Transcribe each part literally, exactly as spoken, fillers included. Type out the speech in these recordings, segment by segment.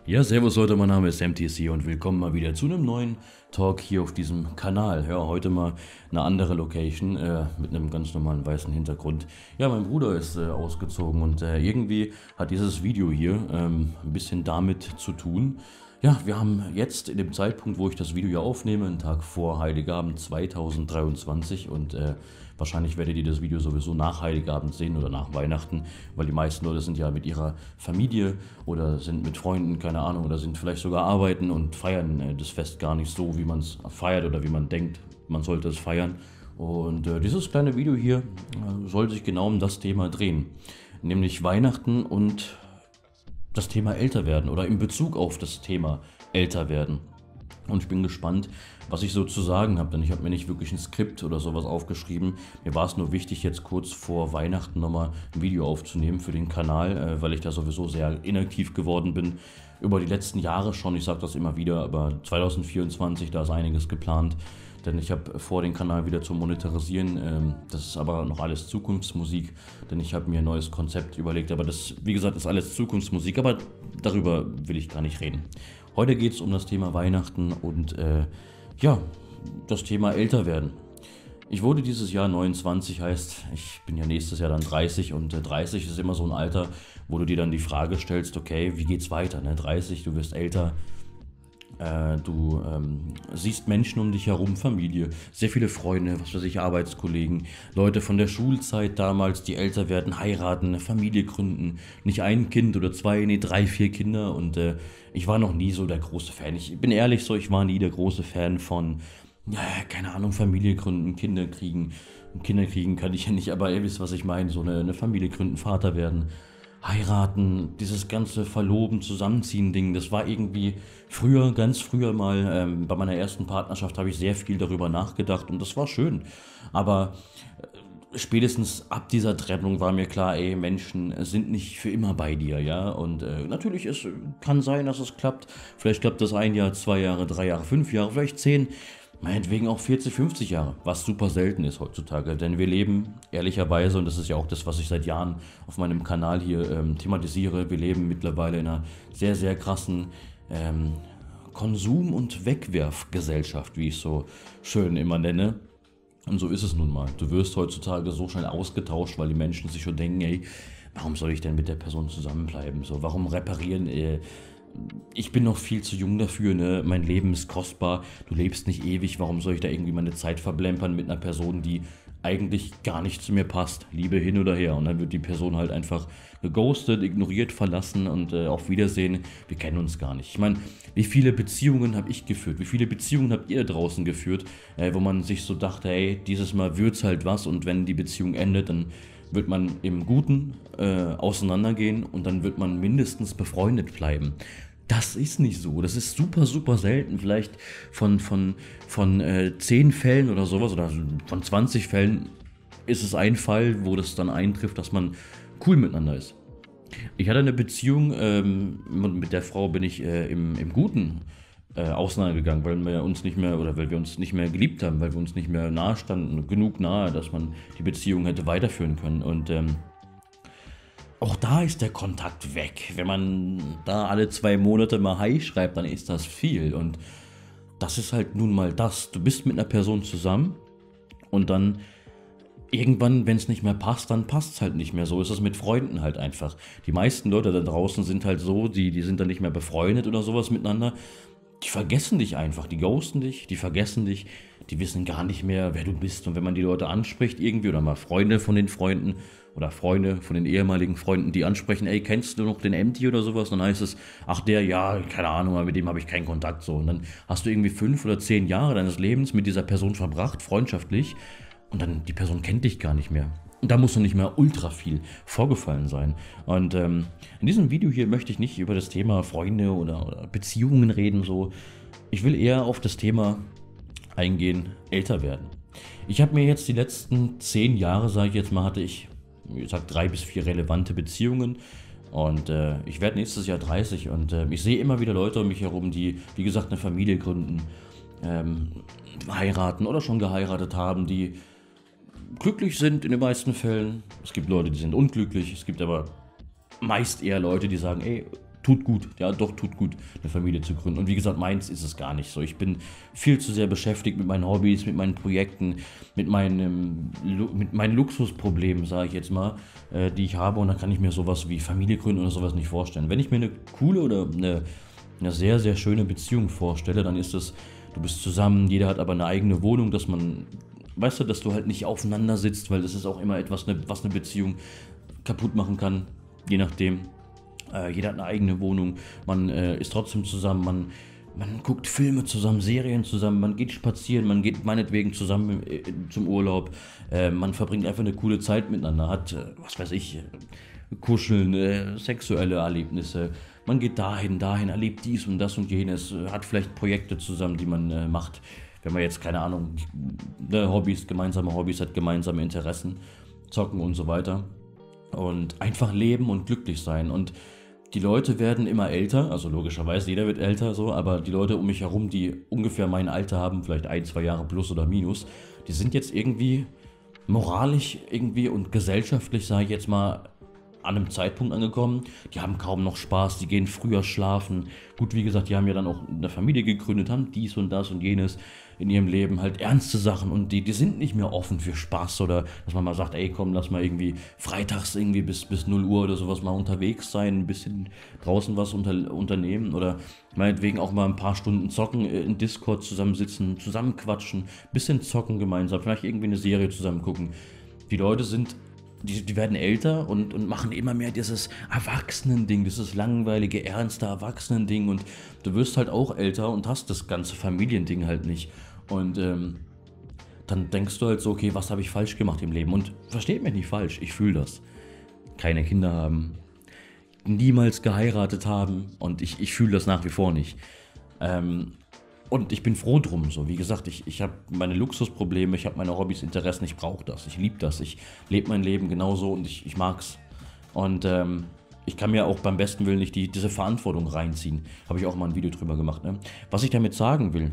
Ja, servus Leute, mein Name ist M T C und willkommen mal wieder zu einem neuen Talk hier auf diesem Kanal. Ja, heute mal eine andere Location äh, mit einem ganz normalen weißen Hintergrund. Ja, mein Bruder ist äh, ausgezogen und äh, irgendwie hat dieses Video hier ähm, ein bisschen damit zu tun. Ja, wir haben jetzt in dem Zeitpunkt, wo ich das Video hier aufnehme, einen Tag vor Heiligabend zweitausenddreiundzwanzig und äh, wahrscheinlich werdet ihr das Video sowieso nach Heiligabend sehen oder nach Weihnachten, weil die meisten Leute sind ja mit ihrer Familie oder sind mit Freunden, keine Ahnung, oder sind vielleicht sogar arbeiten und feiern äh, das Fest gar nicht so, wie man es feiert oder wie man denkt, man sollte es feiern. Und äh, dieses kleine Video hier äh, soll sich genau um das Thema drehen, nämlich Weihnachten und das Thema älter werden oder in Bezug auf das Thema älter werden. Und ich bin gespannt, was ich so zu sagen habe, denn ich habe mir nicht wirklich ein Skript oder sowas aufgeschrieben. Mir war es nur wichtig, jetzt kurz vor Weihnachten nochmal ein Video aufzunehmen für den Kanal, äh, weil ich da sowieso sehr inaktiv geworden bin. Über die letzten Jahre schon, ich sage das immer wieder, aber zweitausendvierundzwanzig, da ist einiges geplant. Denn ich habe vor, den Kanal wieder zu monetarisieren. Ähm, das ist aber noch alles Zukunftsmusik, denn ich habe mir ein neues Konzept überlegt. Aber das, wie gesagt, ist alles Zukunftsmusik, aber darüber will ich gar nicht reden. Heute geht es um das Thema Weihnachten und äh, ja, das Thema älter werden. Ich wurde dieses Jahr neunundzwanzig, heißt, ich bin ja nächstes Jahr dann dreißig und äh, dreißig ist immer so ein Alter, wo du dir dann die Frage stellst, okay, wie geht's weiter? Ne? dreißig, du wirst älter. Du ähm, siehst Menschen um dich herum, Familie, sehr viele Freunde, was weiß ich, Arbeitskollegen, Leute von der Schulzeit damals, die älter werden, heiraten, eine Familie gründen, nicht ein Kind oder zwei, nee, drei, vier Kinder und äh, ich war noch nie so der große Fan. Ich bin ehrlich so, ich war nie der große Fan von, ja, keine Ahnung, Familie gründen, Kinder kriegen. Kinder kriegen kann ich ja nicht, aber ihr wisst, was ich meine, so eine, eine Familie gründen, Vater werden. Heiraten, dieses ganze Verloben, Zusammenziehen Ding, das war irgendwie früher, ganz früher mal, ähm, bei meiner ersten Partnerschaft habe ich sehr viel darüber nachgedacht und das war schön. Aber äh, spätestens ab dieser Trennung war mir klar, ey, Menschen sind nicht für immer bei dir, ja. Und äh, natürlich, es kann sein, dass es klappt. Vielleicht klappt das ein Jahr, zwei Jahre, drei Jahre, fünf Jahre, vielleicht zehn. Meinetwegen auch vierzig, fünfzig Jahre, was super selten ist heutzutage, denn wir leben ehrlicherweise, und das ist ja auch das, was ich seit Jahren auf meinem Kanal hier ähm, thematisiere, wir leben mittlerweile in einer sehr, sehr krassen ähm, Konsum- und Wegwerfgesellschaft, wie ich so schön immer nenne. Und so ist es nun mal. Du wirst heutzutage so schnell ausgetauscht, weil die Menschen sich schon denken, ey, warum soll ich denn mit der Person zusammenbleiben? So, warum reparieren... Äh, Ich bin noch viel zu jung dafür, ne? Mein Leben ist kostbar, du lebst nicht ewig, warum soll ich da irgendwie meine Zeit verblempern mit einer Person, die eigentlich gar nicht zu mir passt, Liebe hin oder her. Und dann wird die Person halt einfach geghostet, ignoriert, verlassen und äh, auf Wiedersehen, wir kennen uns gar nicht. Ich meine, wie viele Beziehungen habe ich geführt, wie viele Beziehungen habt ihr da draußen geführt, äh, wo man sich so dachte, hey, dieses Mal wird's halt was und wenn die Beziehung endet, dann wird man im Guten äh, auseinandergehen und dann wird man mindestens befreundet bleiben. Das ist nicht so. Das ist super, super selten. Vielleicht von, von, von äh, zehn Fällen oder sowas oder von zwanzig Fällen ist es ein Fall, wo das dann eintrifft, dass man cool miteinander ist. Ich hatte eine Beziehung, ähm, mit der Frau bin ich äh, im, im Guten äh, auseinandergegangen, weil wir uns nicht mehr oder weil wir uns nicht mehr geliebt haben, weil wir uns nicht mehr nahe standen, genug nahe, dass man die Beziehung hätte weiterführen können. Und ähm, auch da ist der Kontakt weg. Wenn man da alle zwei Monate mal Hi schreibt, dann ist das viel. Und das ist halt nun mal das. Du bist mit einer Person zusammen und dann irgendwann, wenn es nicht mehr passt, dann passt es halt nicht mehr. So ist es mit Freunden halt einfach. Die meisten Leute da draußen sind halt so, die, die sind dann nicht mehr befreundet oder sowas miteinander. Die vergessen dich einfach, die ghosten dich, die vergessen dich, die wissen gar nicht mehr, wer du bist. Und wenn man die Leute anspricht irgendwie oder mal Freunde von den Freunden oder Freunde von den ehemaligen Freunden, die ansprechen, ey, kennst du noch den M T oder sowas? Dann heißt es, ach der, ja, keine Ahnung, mit dem habe ich keinen Kontakt. So. Und dann hast du irgendwie fünf oder zehn Jahre deines Lebens mit dieser Person verbracht, freundschaftlich, und dann die Person kennt dich gar nicht mehr. Und da muss noch nicht mehr ultra viel vorgefallen sein. Und ähm, in diesem Video hier möchte ich nicht über das Thema Freunde oder, oder Beziehungen reden. So. Ich will eher auf das Thema eingehen, älter werden. Ich habe mir jetzt die letzten zehn Jahre, sage ich jetzt mal, hatte ich, wie gesagt, drei bis vier relevante Beziehungen. Und äh, ich werde nächstes Jahr dreißig und äh, ich sehe immer wieder Leute um mich herum, die, wie gesagt, eine Familie gründen, ähm, heiraten oder schon geheiratet haben, die glücklich sind in den meisten Fällen. Es gibt Leute, die sind unglücklich. Es gibt aber meist eher Leute, die sagen, ey, tut gut, ja doch, tut gut, eine Familie zu gründen. Und wie gesagt, meins ist es gar nicht so. Ich bin viel zu sehr beschäftigt mit meinen Hobbys, mit meinen Projekten, mit meinen, mit meinen Luxusproblemen, sage ich jetzt mal, äh, die ich habe. Und dann kann ich mir sowas wie Familie gründen oder sowas nicht vorstellen. Wenn ich mir eine coole oder eine, eine sehr, sehr schöne Beziehung vorstelle, dann ist es, du bist zusammen, jeder hat aber eine eigene Wohnung, dass man, weißt du, dass du halt nicht aufeinander sitzt, weil das ist auch immer etwas, ne, was eine Beziehung kaputt machen kann, je nachdem. Äh, jeder hat eine eigene Wohnung, man äh, ist trotzdem zusammen, man, man guckt Filme zusammen, Serien zusammen, man geht spazieren, man geht meinetwegen zusammen äh, zum Urlaub, äh, man verbringt einfach eine coole Zeit miteinander, hat, äh, was weiß ich, äh, Kuscheln, äh, sexuelle Erlebnisse, man geht dahin, dahin, erlebt dies und das und jenes, äh, hat vielleicht Projekte zusammen, die man äh, macht, wenn man jetzt, keine Ahnung, ne, Hobbys, gemeinsame Hobbys hat, gemeinsame Interessen, zocken und so weiter. Und einfach leben und glücklich sein. Und die Leute werden immer älter, also logischerweise, jeder wird älter so, aber die Leute um mich herum, die ungefähr mein Alter haben, vielleicht ein, zwei Jahre plus oder minus, die sind jetzt irgendwie moralisch irgendwie und gesellschaftlich, sage ich jetzt mal, an einem Zeitpunkt angekommen, die haben kaum noch Spaß, die gehen früher schlafen. Gut, wie gesagt, die haben ja dann auch eine Familie gegründet, haben dies und das und jenes in ihrem Leben, halt ernste Sachen und die, die sind nicht mehr offen für Spaß oder dass man mal sagt, ey komm, lass mal irgendwie freitags irgendwie bis, bis null Uhr oder sowas mal unterwegs sein, ein bisschen draußen was unter, unternehmen oder meinetwegen auch mal ein paar Stunden zocken, in Discord zusammensitzen, zusammen quatschen, bisschen zocken gemeinsam, vielleicht irgendwie eine Serie zusammen gucken. Die Leute sind Die, die werden älter und, und machen immer mehr dieses Erwachsenen-Ding, dieses langweilige, ernste Erwachsenen-Ding und du wirst halt auch älter und hast das ganze Familiending halt nicht. Und ähm, dann denkst du halt so, okay, was habe ich falsch gemacht im Leben? Und versteht mich nicht falsch, ich fühle das. Keine Kinder haben, niemals geheiratet haben und ich, ich fühle das nach wie vor nicht. Ähm, Und ich bin froh drum, so wie gesagt, ich, ich habe meine Luxusprobleme, ich habe meine Hobbys, Interessen, ich brauche das, ich liebe das, ich lebe mein Leben genauso und ich, ich mag's. Und ähm, ich kann mir auch beim besten Willen nicht die, diese Verantwortung reinziehen. Habe ich auch mal ein Video drüber gemacht. Ne? Was ich damit sagen will,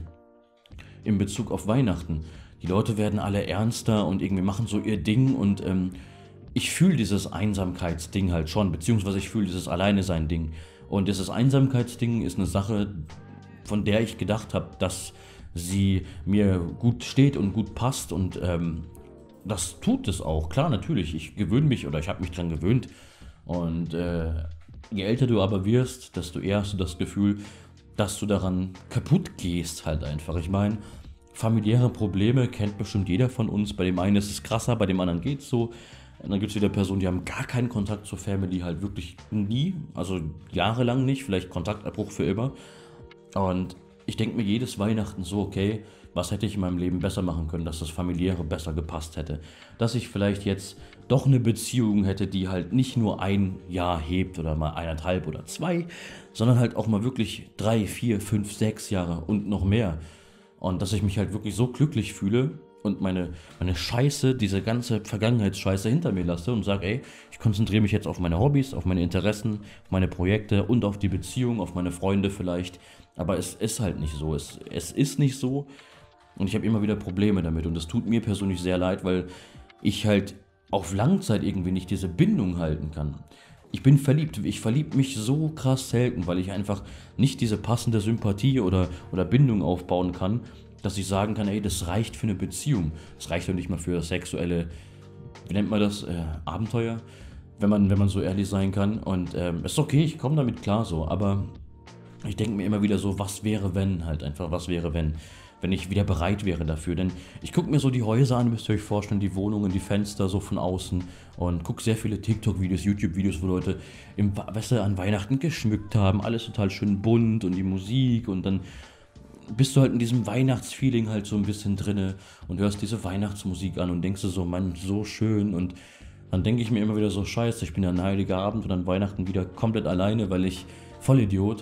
in Bezug auf Weihnachten, die Leute werden alle ernster und irgendwie machen so ihr Ding und ähm, ich fühle dieses Einsamkeitsding halt schon, beziehungsweise ich fühle dieses Alleine-Sein-Ding. Und dieses Einsamkeitsding ist eine Sache, von der ich gedacht habe, dass sie mir gut steht und gut passt und ähm, das tut es auch. Klar, natürlich, ich gewöhne mich oder ich habe mich dran gewöhnt und äh, je älter du aber wirst, desto eher hast du das Gefühl, dass du daran kaputt gehst halt einfach. Ich meine, familiäre Probleme kennt bestimmt jeder von uns. Bei dem einen ist es krasser, bei dem anderen geht es so. Und dann gibt es wieder Personen, die haben gar keinen Kontakt zur Family, halt wirklich nie, also jahrelang nicht, vielleicht Kontaktabbruch für immer. Und ich denke mir jedes Weihnachten so, okay, was hätte ich in meinem Leben besser machen können, dass das Familiäre besser gepasst hätte. Dass ich vielleicht jetzt doch eine Beziehung hätte, die halt nicht nur ein Jahr hebt oder mal eineinhalb oder zwei, sondern halt auch mal wirklich drei, vier, fünf, sechs Jahre und noch mehr. Und dass ich mich halt wirklich so glücklich fühle und meine, meine Scheiße, diese ganze Vergangenheitsscheiße hinter mir lasse und sage, ey, ich konzentriere mich jetzt auf meine Hobbys, auf meine Interessen, auf meine Projekte und auf die Beziehung, auf meine Freunde vielleicht. Aber es ist halt nicht so. Es, es ist nicht so und ich habe immer wieder Probleme damit und das tut mir persönlich sehr leid, weil ich halt auf Langzeit irgendwie nicht diese Bindung halten kann. Ich bin verliebt, ich verliebe mich so krass selten, weil ich einfach nicht diese passende Sympathie oder, oder Bindung aufbauen kann, dass ich sagen kann, ey, das reicht für eine Beziehung. Das reicht doch nicht mal für sexuelle, wie nennt man das, äh, Abenteuer, wenn man, wenn man so ehrlich sein kann. Und ähm, ist okay, ich komme damit klar so, aber ich denke mir immer wieder so, was wäre wenn, halt einfach, was wäre wenn, wenn ich wieder bereit wäre dafür. Denn ich gucke mir so die Häuser an, müsst ihr euch vorstellen, die Wohnungen, die Fenster so von außen und gucke sehr viele TikTok-Videos, YouTube-Videos, wo Leute im, weißt du, an Weihnachten geschmückt haben, alles total schön bunt und die Musik und dann bist du halt in diesem Weihnachtsfeeling halt so ein bisschen drinne und hörst diese Weihnachtsmusik an und denkst du so, Mann, so schön und dann denke ich mir immer wieder so, scheiße, ich bin ja an Heiliger Abend und an Weihnachten wieder komplett alleine, weil ich, Vollidiot,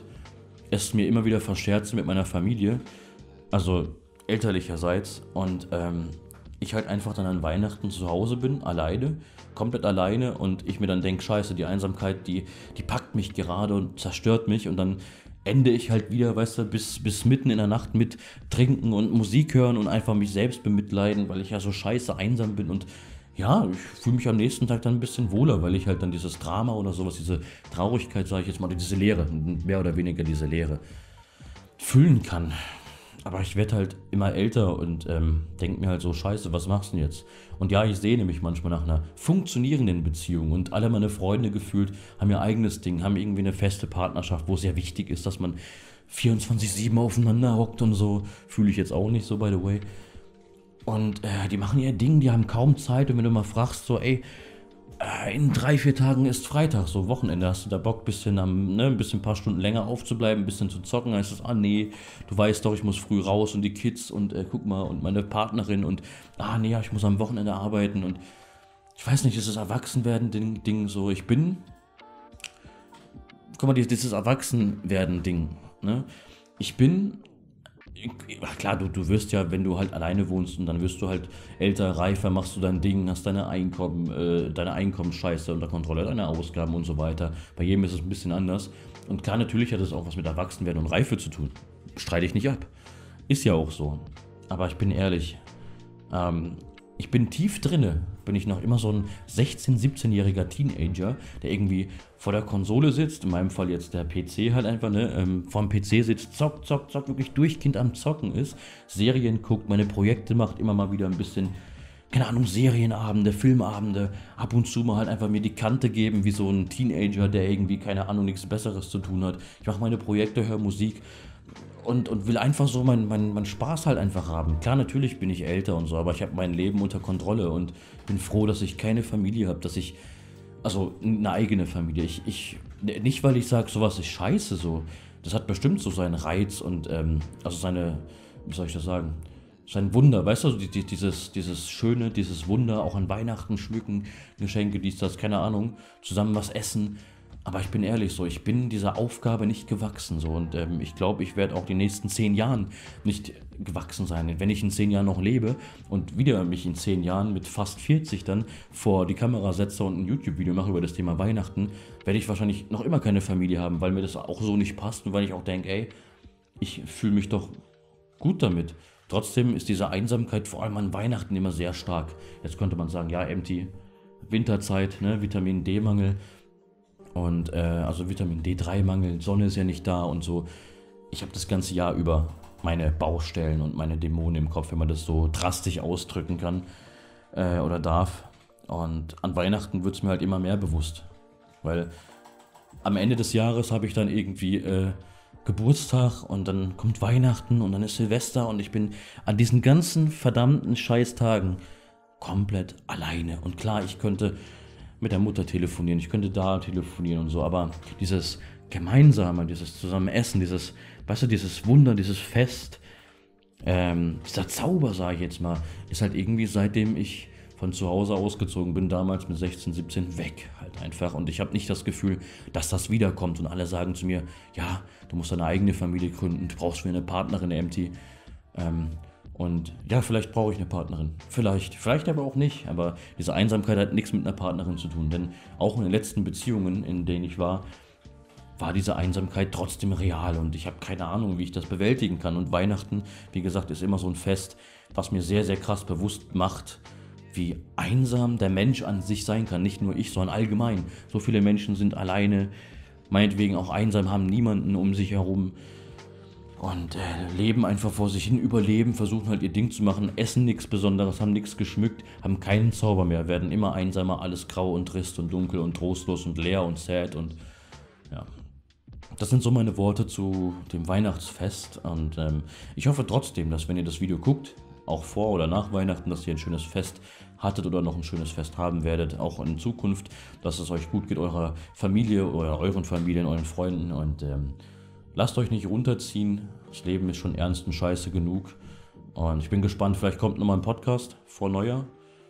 es mir immer wieder verscherze mit meiner Familie, also elterlicherseits und ähm, ich halt einfach dann an Weihnachten zu Hause bin, alleine, komplett alleine und ich mir dann denke, scheiße, die Einsamkeit, die, die packt mich gerade und zerstört mich und dann ende ich halt wieder, weißt du, bis, bis mitten in der Nacht mit Trinken und Musik hören und einfach mich selbst bemitleiden, weil ich ja so scheiße einsam bin und ja, ich fühle mich am nächsten Tag dann ein bisschen wohler, weil ich halt dann dieses Drama oder sowas, diese Traurigkeit, sage ich jetzt mal, oder diese Leere, mehr oder weniger diese Leere, füllen kann. Aber ich werde halt immer älter und ähm, denke mir halt so, scheiße, was machst du denn jetzt? Und ja, ich sehne mich manchmal nach einer funktionierenden Beziehung und alle meine Freunde gefühlt haben ihr eigenes Ding, haben irgendwie eine feste Partnerschaft, wo es sehr wichtig ist, dass man vierundzwanzig sieben aufeinander hockt und so. Fühle ich jetzt auch nicht so, by the way. Und äh, die machen ihr Ding, die haben kaum Zeit und wenn du mal fragst, so, ey, äh, in drei, vier Tagen ist Freitag, so Wochenende, hast du da Bock, bisschen am, ne, ein bisschen ein paar Stunden länger aufzubleiben, ein bisschen zu zocken, dann heißt es, ah nee, du weißt doch, ich muss früh raus und die Kids und äh, guck mal und meine Partnerin und, ah nee, ja, ich muss am Wochenende arbeiten und ich weiß nicht, dieses Erwachsenwerden-Ding, Ding, so, ich bin, guck mal, dieses Erwachsenwerden-Ding, ne, ich bin, ach klar, du, du wirst ja, wenn du halt alleine wohnst und dann wirst du halt älter, reifer, machst du dein Ding, hast deine Einkommen, äh, deine Einkommensscheiße unter Kontrolle, deine Ausgaben und so weiter. Bei jedem ist es ein bisschen anders. Und klar, natürlich hat es auch was mit Erwachsenwerden und Reife zu tun. Streite ich nicht ab. Ist ja auch so. Aber ich bin ehrlich, ähm, ich bin tief drinne, bin ich noch immer so ein sechzehn-, siebzehnjähriger Teenager, der irgendwie vor der Konsole sitzt, in meinem Fall jetzt der P C halt einfach, ne, ähm, vor dem P C sitzt, zockt, zockt, zockt, wirklich durchgehend am Zocken ist, Serien guckt, meine Projekte macht, immer mal wieder ein bisschen, keine Ahnung, Serienabende, Filmabende, ab und zu mal halt einfach mir die Kante geben, wie so ein Teenager, der irgendwie, keine Ahnung, nichts Besseres zu tun hat. Ich mache meine Projekte, höre Musik, und, und will einfach so meinen mein, mein Spaß halt einfach haben. Klar, natürlich bin ich älter und so, aber ich habe mein Leben unter Kontrolle und bin froh, dass ich keine Familie habe, dass ich, also eine eigene Familie. Ich, ich, nicht, weil ich sage, sowas ist scheiße so. Das hat bestimmt so seinen Reiz und, ähm, also seine, wie soll ich das sagen, sein Wunder, weißt du, die, die, dieses, dieses Schöne, dieses Wunder, auch an Weihnachten schmücken, Geschenke, dies, das, keine Ahnung, zusammen was essen. Aber ich bin ehrlich so, ich bin dieser Aufgabe nicht gewachsen so und ähm, ich glaube, ich werde auch die nächsten zehn Jahren nicht gewachsen sein. Wenn ich in zehn Jahren noch lebe und wieder mich in zehn Jahren mit fast vierzig dann vor die Kamera setze und ein YouTube-Video mache über das Thema Weihnachten, werde ich wahrscheinlich noch immer keine Familie haben, weil mir das auch so nicht passt und weil ich auch denke, ey, ich fühle mich doch gut damit. Trotzdem ist diese Einsamkeit vor allem an Weihnachten immer sehr stark. Jetzt könnte man sagen, ja, empty, Winterzeit, ne, Vitamin D-Mangel. Und äh, also Vitamin D drei Mangel, Sonne ist ja nicht da und so. Ich habe das ganze Jahr über meine Baustellen und meine Dämonen im Kopf, wenn man das so drastisch ausdrücken kann äh, oder darf. Und an Weihnachten wird es mir halt immer mehr bewusst. Weil am Ende des Jahres habe ich dann irgendwie äh, Geburtstag und dann kommt Weihnachten und dann ist Silvester und ich bin an diesen ganzen verdammten Scheißtagen komplett alleine. Und klar, ich könnte mit der Mutter telefonieren, ich könnte da telefonieren und so, aber dieses Gemeinsame, dieses Zusammenessen, dieses, weißt du, dieses Wunder, dieses Fest, ähm, dieser Zauber, sage ich jetzt mal, ist halt irgendwie seitdem ich von zu Hause ausgezogen bin, damals mit sechzehn, siebzehn, weg halt einfach und ich habe nicht das Gefühl, dass das wiederkommt und alle sagen zu mir, ja, du musst deine eigene Familie gründen, du brauchst für eine Partnerin, Empty, ähm, und ja, vielleicht brauche ich eine Partnerin. Vielleicht, vielleicht aber auch nicht. Aber diese Einsamkeit hat nichts mit einer Partnerin zu tun. Denn auch in den letzten Beziehungen, in denen ich war, war diese Einsamkeit trotzdem real. Und ich habe keine Ahnung, wie ich das bewältigen kann. Und Weihnachten, wie gesagt, ist immer so ein Fest, was mir sehr, sehr krass bewusst macht, wie einsam der Mensch an sich sein kann. Nicht nur ich, sondern allgemein. So viele Menschen sind alleine, meinetwegen auch einsam, haben niemanden um sich herum. Und äh, leben einfach vor sich hin, überleben, versuchen halt ihr Ding zu machen, essen nichts Besonderes, haben nichts geschmückt, haben keinen Zauber mehr, werden immer einsamer, alles grau und trist und dunkel und trostlos und leer und sad und ja. Das sind so meine Worte zu dem Weihnachtsfest und ähm, ich hoffe trotzdem, dass wenn ihr das Video guckt, auch vor oder nach Weihnachten, dass ihr ein schönes Fest hattet oder noch ein schönes Fest haben werdet, auch in Zukunft, dass es euch gut geht, eurer Familie oder euren Familien, euren Freunden und ähm, lasst euch nicht runterziehen, das Leben ist schon ernst und scheiße genug. Und ich bin gespannt, vielleicht kommt nochmal ein Podcast vor Neujahr.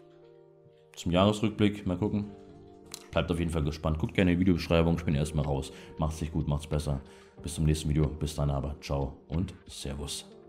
Zum Jahresrückblick, mal gucken. Bleibt auf jeden Fall gespannt. Guckt gerne in die Videobeschreibung, ich bin erstmal raus. Macht's sich gut, macht's besser. Bis zum nächsten Video, bis dann aber. Ciao und Servus.